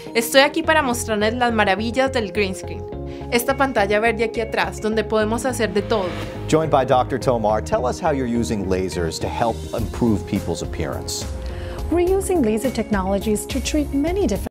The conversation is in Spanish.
Estoy aquí para mostrarles las maravillas del green screen. Esta pantalla verde aquí atrás, donde podemos hacer de todo. Joined by Dr. Tomar, tell us how you're using lasers to help improve people's appearance. We're using laser technologies to treat many different